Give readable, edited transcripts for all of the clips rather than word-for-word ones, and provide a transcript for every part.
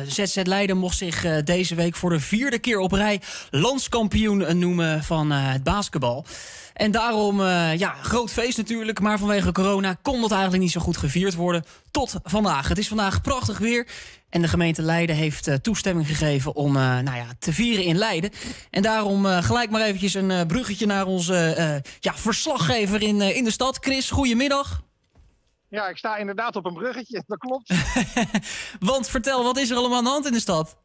ZZ Leiden mocht zich deze week voor de 4e keer op rij landskampioen noemen van het basketbal. En daarom, groot feest natuurlijk, maar vanwege corona kon dat eigenlijk niet zo goed gevierd worden tot vandaag. Het is vandaag prachtig weer en de gemeente Leiden heeft toestemming gegeven om te vieren in Leiden. En daarom gelijk maar eventjes een bruggetje naar onze verslaggever in de stad. Chris, goedemiddag. Ja, ik sta inderdaad op een bruggetje, dat klopt. Want vertel, wat is er allemaal aan de hand in de stad?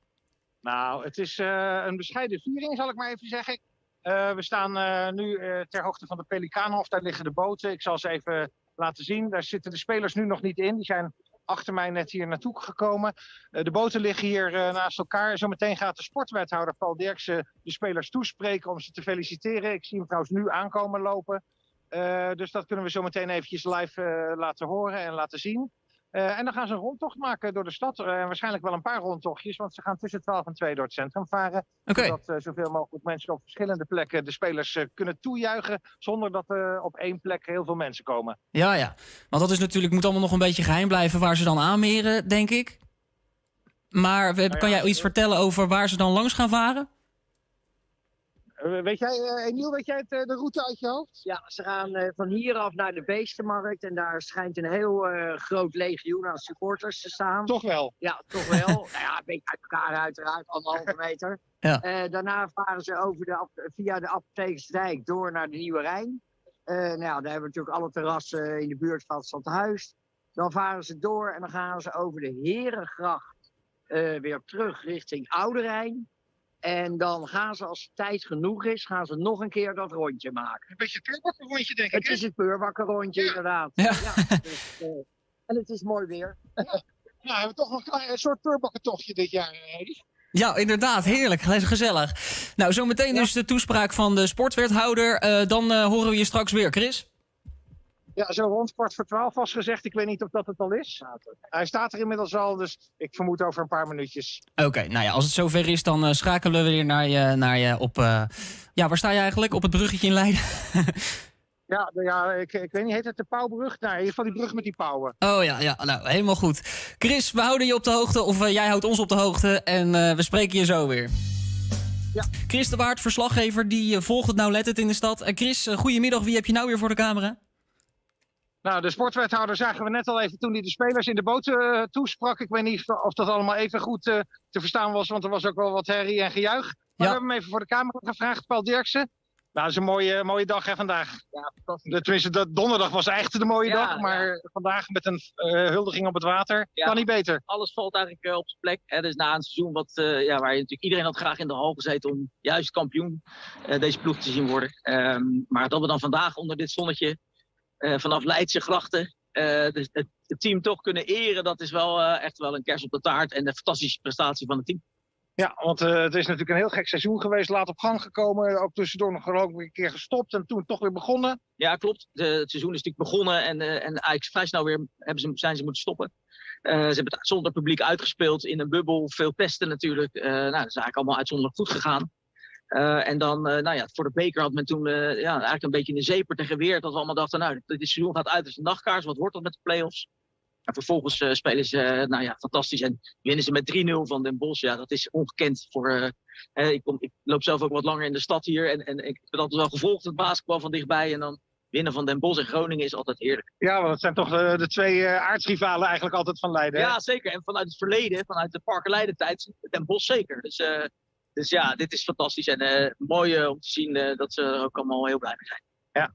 Nou, het is een bescheiden viering, zal ik maar even zeggen. We staan nu ter hoogte van de Pelikaanhof, daar liggen de boten. Ik zal ze even laten zien. Daar zitten de spelers nu nog niet in. Die zijn achter mij net hier naartoe gekomen. De boten liggen hier naast elkaar. Zometeen gaat de sportwethouder Paul Derksen de spelers toespreken om ze te feliciteren. Ik zie hem trouwens nu aankomen lopen. Dus dat kunnen we zo meteen eventjes live laten horen en laten zien. En dan gaan ze een rondtocht maken door de stad. Waarschijnlijk wel een paar rondtochtjes, want ze gaan tussen 12 en 2 door het centrum varen. Okay. Zodat zoveel mogelijk mensen op verschillende plekken de spelers kunnen toejuichen, zonder dat er op één plek heel veel mensen komen. Ja, want dat is natuurlijk, moet allemaal nog een beetje geheim blijven waar ze dan aanmeren, denk ik. Maar kan jij iets vertellen over waar ze dan langs gaan varen? Weet jij, Emiel, de route uit je hoofd? Ja, ze gaan van hieraf naar de Beestenmarkt en daar schijnt een heel groot legioen aan supporters te staan. Toch wel? Ja, toch wel. Nou ja, een beetje uit elkaar uiteraard, 1,5 meter. Ja. Daarna varen ze via de Apothekersdijk door naar de Nieuwe Rijn. Daar hebben we natuurlijk alle terrassen in de buurt van het Stadhuis. Dan varen ze door en dan gaan ze over de Herengracht weer terug richting Oude Rijn. En dan gaan ze, als het tijd genoeg is, gaan ze nog een keer dat rondje maken. Een beetje een peurbakken rondje, denk ik. Het is een peurbakken rondje, inderdaad. Ja. Dus, en het is mooi weer. Nou, hebben we toch een soort peurbakkentochtje dit jaar. Ja, inderdaad. Heerlijk. Gezellig. Nou, zometeen dus de toespraak van de sportwethouder. Dan horen we je straks weer, Chris. Ja, zo rond 11:15 was gezegd. Ik weet niet of dat het al is. Hij staat er inmiddels al, dus ik vermoed over een paar minuutjes. Oké, nou ja, als het zover is, dan schakelen we weer naar je op... waar sta je eigenlijk? Op het bruggetje in Leiden? Ik weet niet, heet het de Pauwbrug? Nou, in ieder geval die brug met die pauwen. Oh ja, nou, helemaal goed. Chris, we houden je op de hoogte, of jij houdt ons op de hoogte en we spreken je zo weer. Ja. Chris de Waard, verslaggever, die volgt het nauwlettend in de stad. Chris, goedemiddag, wie heb je nou weer voor de camera? Nou, de sportwethouder zagen we net al even toen hij de spelers in de boot toesprak. Ik weet niet of dat allemaal even goed te verstaan was, want er was ook wel wat herrie en gejuich. Maar we hebben hem even voor de camera gevraagd, Paul Derksen. Nou, dat is een mooie dag hè, vandaag. Ja, fantastisch. Tenminste, donderdag was echt de mooie dag, maar vandaag met een huldiging op het water, kan niet beter. Alles valt eigenlijk op zijn plek. Hè. Dus na een seizoen waar je natuurlijk iedereen had graag in de hal gezeten om juist kampioen deze ploeg te zien worden. Maar dat we dan vandaag onder dit zonnetje vanaf Leidse grachten het team toch kunnen eren, dat is wel echt wel een kers op de taart en een fantastische prestatie van het team. Ja, want het is natuurlijk een heel gek seizoen geweest, laat op gang gekomen, ook tussendoor nog geloof ik een keer gestopt en toen toch weer begonnen. Ja, klopt. Het seizoen is natuurlijk begonnen en eigenlijk vrij snel weer zijn ze moeten stoppen. Ze hebben het zonder publiek uitgespeeld in een bubbel, veel pesten natuurlijk. Dat is eigenlijk allemaal uitzonderlijk goed gegaan. En dan, voor de beker had men toen eigenlijk een beetje in de zeeper tegen weer. Dat we allemaal dachten, dit seizoen gaat uit als een nachtkaars. Wat wordt dat met de play-offs? En vervolgens spelen ze, fantastisch. En winnen ze met 3-0 van Den Bosch. Ja, dat is ongekend. Ik loop zelf ook wat langer in de stad hier. En ik heb altijd wel gevolgd, het basketbal van dichtbij. En dan winnen van Den Bosch en Groningen is altijd heerlijk. Ja, want dat zijn toch de twee aardsrivalen eigenlijk altijd van Leiden. Ja, zeker. En vanuit het verleden, vanuit de Parker Leiden-tijd, Den Bosch zeker. Dus ja, dit is fantastisch en mooi om te zien dat ze er ook allemaal heel blij mee zijn. Ja.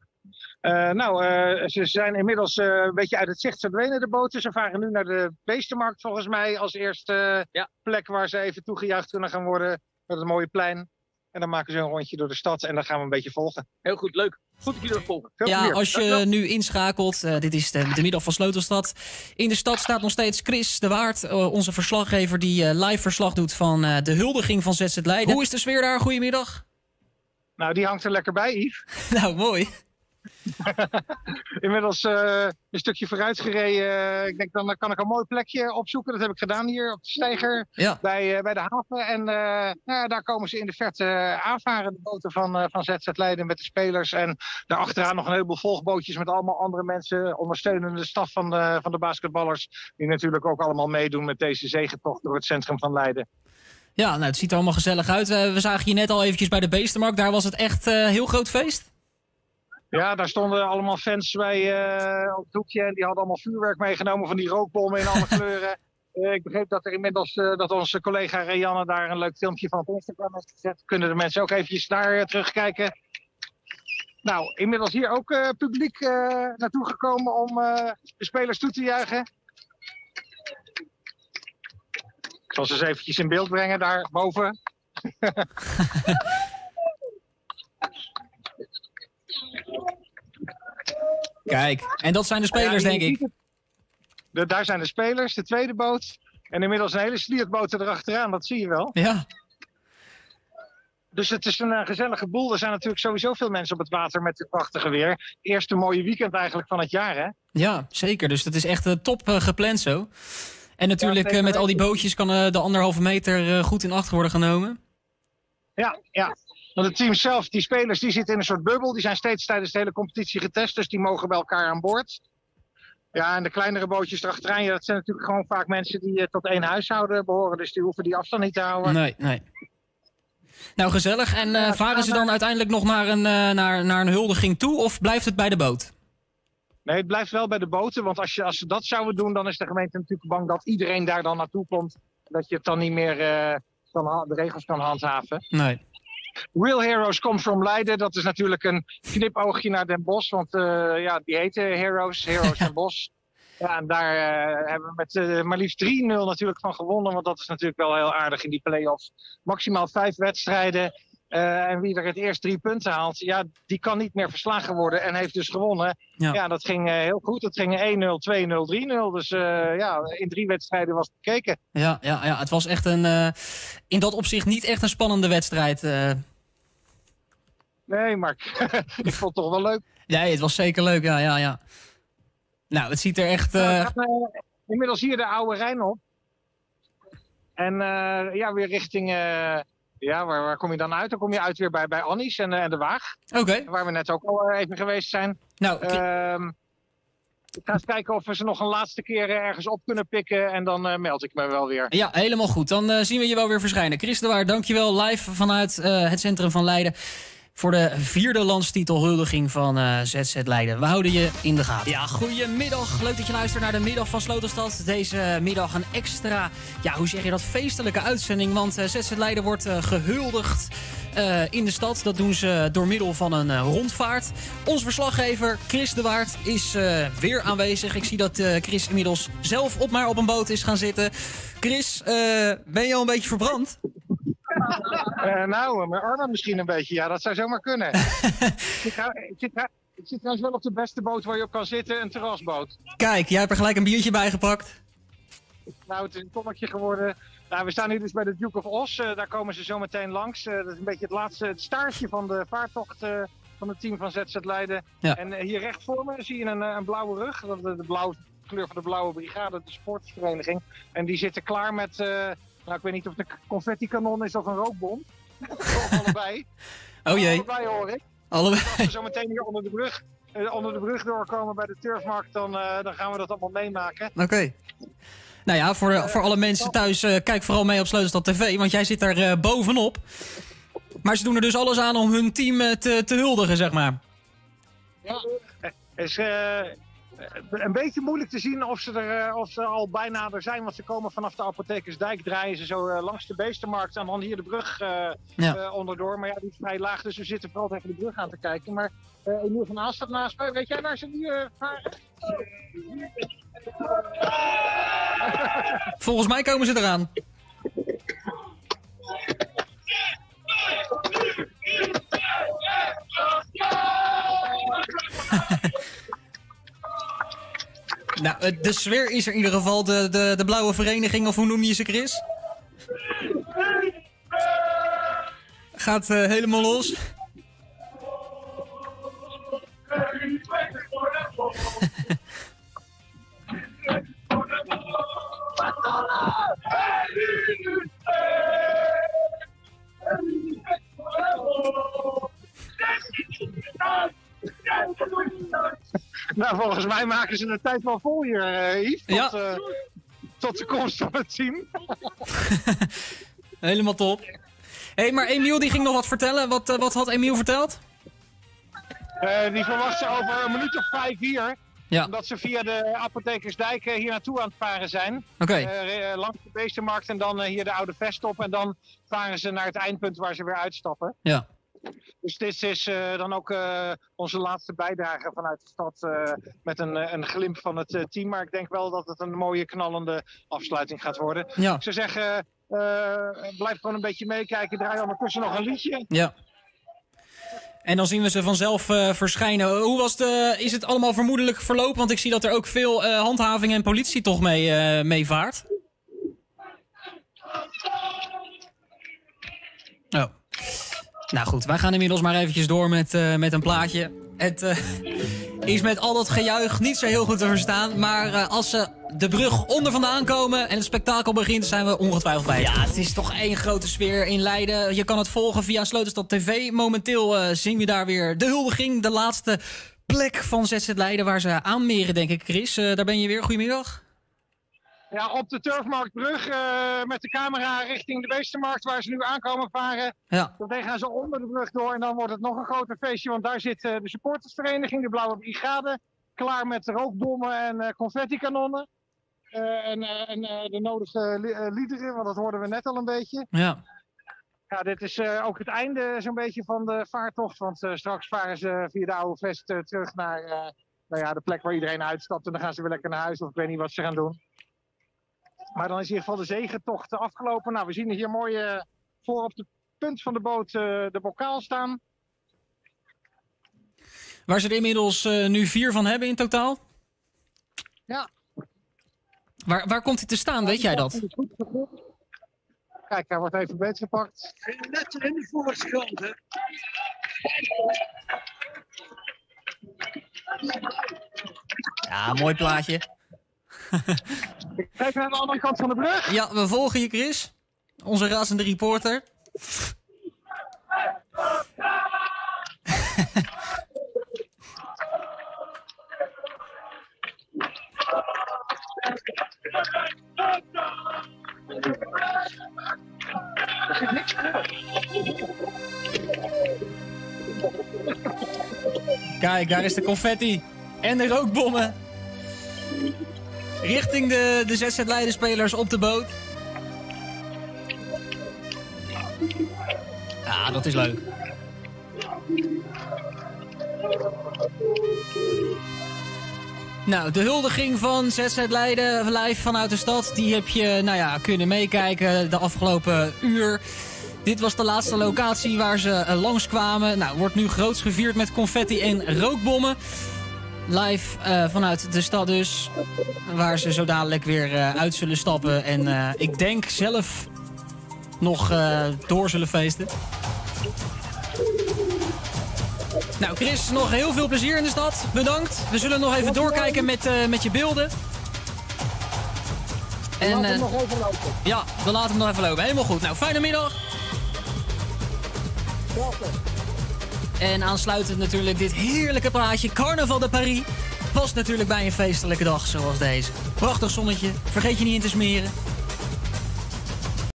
Ze zijn inmiddels een beetje uit het zicht verdwenen, de boten. Ze varen nu naar de Beestenmarkt volgens mij als eerste plek waar ze even toegejuicht kunnen gaan worden. Met een mooie plein. En dan maken ze een rondje door de stad en dan gaan we een beetje volgen. Heel goed, leuk. Goed dat jullie dat volgen. Ja, als je nu inschakelt, dit is de middag van Sleutelstad. In de stad staat nog steeds Chris de Waard, onze verslaggever die live verslag doet van de huldiging van ZZ Leiden. Hoe is de sfeer daar? Goedemiddag. Nou, die hangt er lekker bij, Yves. Nou, mooi. Inmiddels een stukje vooruit gereden. Ik denk, dan kan ik een mooi plekje opzoeken. Dat heb ik gedaan hier op de steiger bij de haven. En daar komen ze in de verte aanvaren. De boten van ZZ Leiden met de spelers. En daarachteraan nog een heleboel volgbootjes met allemaal andere mensen. Ondersteunende staf van de basketballers. Die natuurlijk ook allemaal meedoen met deze zegentocht door het centrum van Leiden. Ja, nou, het ziet er allemaal gezellig uit. We zagen je net al eventjes bij de Beestenmarkt. Daar was het echt heel groot feest. Ja, daar stonden allemaal fans bij op het hoekje. En die hadden allemaal vuurwerk meegenomen van die rookbommen in alle kleuren. Ik begreep dat er inmiddels dat onze collega Rianne daar een leuk filmpje van op Instagram heeft gezet. Kunnen de mensen ook eventjes daar terugkijken. Nou, inmiddels hier ook publiek naartoe gekomen om de spelers toe te juichen. Ik zal ze eens eventjes in beeld brengen daar boven. Kijk, en dat zijn de spelers, denk ik. Daar zijn de spelers, de tweede boot. En inmiddels een hele sliertboot erachteraan, dat zie je wel. Ja. Dus het is een gezellige boel. Er zijn natuurlijk sowieso veel mensen op het water met het prachtige weer. Eerste mooie weekend eigenlijk van het jaar, hè? Ja, zeker. Dus dat is echt top gepland zo. En natuurlijk met al die bootjes kan de 1,5 meter goed in acht worden genomen. Ja. Want het team zelf, die spelers, die zitten in een soort bubbel. Die zijn steeds tijdens de hele competitie getest, dus die mogen bij elkaar aan boord. Ja, en de kleinere bootjes erachteraan, dat zijn natuurlijk gewoon vaak mensen die tot één huishouden behoren. Dus die hoeven die afstand niet te houden. Nee. Nou, gezellig. En varen ze dan uiteindelijk nog naar een huldiging toe of blijft het bij de boot? Nee, het blijft wel bij de boten. Want als ze dat zouden doen, dan is de gemeente natuurlijk bang dat iedereen daar dan naartoe komt. Dat je het dan niet meer de regels kan handhaven. Nee. Real Heroes Come From Leiden, dat is natuurlijk een knipoogje naar Den Bosch. Want die heten Heroes Den Bosch. Ja, en daar hebben we met maar liefst 3-0 natuurlijk van gewonnen. Want dat is natuurlijk wel heel aardig in die play-offs. Maximaal 5 wedstrijden. En wie er het eerst 3 punten haalt, ja, die kan niet meer verslagen worden en heeft dus gewonnen. Ja, dat ging heel goed. Dat ging 1-0, 2-0, 3-0. Dus in 3 wedstrijden was het bekeken. Ja, het was echt in dat opzicht niet echt een spannende wedstrijd. Nee, maar ik vond het toch wel leuk. Nee, het was zeker leuk, ja. Nou, het ziet er echt... Inmiddels hier de Oude Rijn op. En weer richting... waar kom je dan uit? Dan kom je uit weer bij Annies en de Waag. Oké. Waar we net ook al even geweest zijn. Nou, ik ga eens kijken of we ze nog een laatste keer ergens op kunnen pikken. En dan meld ik me wel weer. Ja, helemaal goed. Dan zien we je wel weer verschijnen. Chris de Waard, dankjewel live vanuit het centrum van Leiden. Voor de 4e landstitelhuldiging van ZZ Leiden. We houden je in de gaten. Ja, goedemiddag. Leuk dat je luistert naar de middag van Sloterstad. Deze middag een extra, hoe zeg je dat, feestelijke uitzending. Want ZZ Leiden wordt gehuldigd in de stad. Dat doen ze door middel van een rondvaart. Ons verslaggever Chris de Waard is weer aanwezig. Ik zie dat Chris inmiddels zelf op een boot is gaan zitten. Chris, ben je al een beetje verbrand? Mijn armen misschien een beetje. Ja, dat zou zomaar kunnen. Ik zit trouwens wel op de beste boot waar je op kan zitten, een terrasboot. Kijk, jij hebt er gelijk een biertje bij gepakt. Nou, het is een tonnetje geworden. Nou, we staan nu dus bij de Duke of Oss. Daar komen ze zo meteen langs. Dat is een beetje het staartje van de vaartocht van het team van ZZ Leiden. Ja. En hier recht voor me zie je een blauwe rug. De blauwe kleur van de Blauwe Brigade, de sportvereniging. En die zitten klaar met... ik weet niet of het een confetti-kanon is of een rookbom. Of allebei. Oh jee. Allebei hoor ik. Allebei. Als we zo meteen hier onder de brug doorkomen bij de Turfmarkt, dan gaan we dat allemaal meemaken. Oké. Nou ja, voor alle mensen thuis, kijk vooral mee op Sleutelstad TV, want jij zit daar bovenop. Maar ze doen er dus alles aan om hun team te huldigen, zeg maar. Ja, is een beetje moeilijk te zien of ze al bijna er zijn. Want ze komen vanaf de Apothekersdijk, draaien ze zo langs de Beestenmarkt en dan hier de brug onderdoor. Maar ja, die is vrij laag, dus we zitten vooral tegen de brug aan te kijken. Maar Emiel van Aalst staat naast mij. Weet jij waar ze nu varen? Volgens mij komen ze eraan. Nou, de sfeer is er in ieder geval. De blauwe vereniging, of hoe noem je ze, Chris? Gaat helemaal los. Nou, volgens mij maken ze de tijd wel vol hier, Yves. Tot de komst van het team. Helemaal top. Hé, maar Emiel die ging nog wat vertellen. Wat had Emiel verteld? Die verwacht ze over een minuut of 5 hier. Ja. Omdat ze via de Apothekersdijk hier naartoe aan het varen zijn. Oké. Langs de Beestenmarkt en dan hier de Oude Veststop. En dan varen ze naar het eindpunt waar ze weer uitstappen. Ja. Dus dit is dan ook onze laatste bijdrage vanuit de stad met een glimp van het team. Maar ik denk wel dat het een mooie knallende afsluiting gaat worden. Ja. Ik zou zeggen, blijf gewoon een beetje meekijken. Draai ondertussen nog een liedje. Ja. En dan zien we ze vanzelf verschijnen. Hoe was is het allemaal vermoedelijk verlopen? Want ik zie dat er ook veel handhaving en politie toch mee vaart. Oh. Nou goed, wij gaan inmiddels maar eventjes door met een plaatje. Het is met al dat gejuich niet zo heel goed te verstaan. Maar als ze de brug onder vandaan komen en het spektakel begint, zijn we ongetwijfeld bij. Ja, het is toch één grote sfeer in Leiden. Je kan het volgen via Slotenstad TV. Momenteel zien we daar weer de huldiging. De laatste plek van ZZ Leiden waar ze aanmeren, denk ik, Chris. Daar ben je weer. Goedemiddag. Ja, op de Turfmarktbrug met de camera richting de Beestenmarkt waar ze nu aankomen varen. Ja. Dan gaan ze onder de brug door en dan wordt het nog een groter feestje. Want daar zit de supportersvereniging, de Blauwe Brigade, klaar met rookbommen en confettikanonnen. En de nodige liederen, want dat hoorden we net al een beetje. Ja. Ja, dit is ook het einde zo'n beetje van de vaartocht. Want straks varen ze via de Oude Vest terug naar de plek waar iedereen uitstapt. En dan gaan ze weer lekker naar huis of ik weet niet wat ze gaan doen. Maar dan is in ieder geval de zegentocht afgelopen. Nou, we zien hier mooi voor op de punt van de boot de bokaal staan. Waar ze er inmiddels nu 4 van hebben in totaal? Ja. Waar komt hij te staan, weet jij dat? Kijk, hij wordt even beetgepakt. Net in de voorschoot, hè? Ja, mooi plaatje. Kijk naar de andere kant van de brug. Ja, we volgen je, Chris. Onze razende reporter. Kijk, daar is de confetti. En de rookbommen. Richting de ZZ Leiden spelers op de boot. Ja, dat is leuk. Nou, de huldiging van ZZ Leiden live vanuit de stad, die heb je kunnen meekijken de afgelopen uur. Dit was de laatste locatie waar ze langskwamen. Nou, wordt nu groots gevierd met confetti en rookbommen. Live vanuit de stad dus, waar ze zo dadelijk weer uit zullen stappen. En ik denk zelf nog door zullen feesten. Nou Chris, nog heel veel plezier in de stad. Bedankt. We zullen nog even doorkijken met je beelden. En laat hem nog even lopen. Ja, we laten hem nog even lopen. Helemaal goed. Nou, fijne middag. En aansluitend natuurlijk dit heerlijke plaatje. Carnaval de Paris. Past natuurlijk bij een feestelijke dag zoals deze. Prachtig zonnetje. Vergeet je niet in te smeren.